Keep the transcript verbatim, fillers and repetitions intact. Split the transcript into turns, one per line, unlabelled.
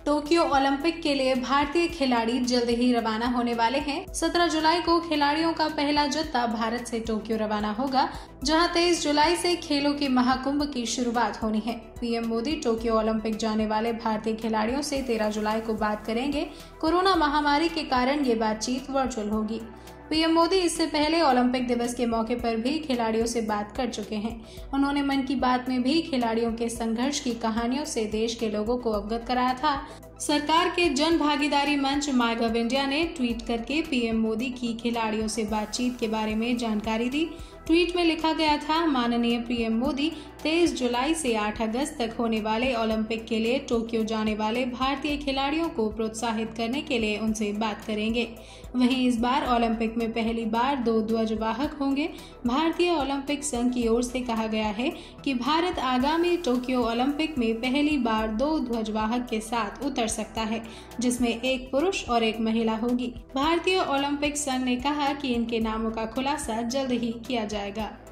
Tokyo Olympic के लिए भारतीय खिलाड़ी जल्द ही रवाना होने वाले हैं। सत्रह जुलाई को खिलाड़ियों का पहला जत्था भारत से टोक्यो रवाना होगा, जहां तेईस जुलाई से खेलों के महाकुंभ की शुरुआत होनी है। पीएम मोदी टोक्यो ओलंपिक जाने वाले भारतीय खिलाड़ियों से तेरह जुलाई को बात करेंगे। कोरोना महामारी के कारण ये बातचीत वर्चुअल होगी। पीएम मोदी इससे पहले ओलंपिक दिवस के मौके पर भी खिलाड़ियों से बात कर चुके हैं। उन्होंने मन की बात में भी खिलाड़ियों के संघर्ष की कहानियों से देश के लोगों को अवगत कराया था। सरकार के जन भागीदारी मंच माईगव इंडिया ने ट्वीट करके पीएम मोदी की खिलाड़ियों से बातचीत के बारे में जानकारी दी। ट्वीट में लिखा गया था, माननीय पीएम मोदी तेईस जुलाई से आठ अगस्त तक होने वाले ओलंपिक के लिए टोक्यो जाने वाले भारतीय खिलाड़ियों को प्रोत्साहित करने के लिए उनसे बात करेंगे। वहीं इस बार ओलंपिक में पहली बार दो ध्वजवाहक होंगे। भारतीय ओलंपिक संघ की ओर से कहा गया है कि भारत आगामी टोक्यो ओलंपिक में पहली बार दो ध्वजवाहक के साथ उतर सकता है, जिसमें एक पुरुष और एक महिला होगी। भारतीय ओलंपिक संघ ने कहा कि इनके नामों का खुलासा जल्द ही किया जाएगा।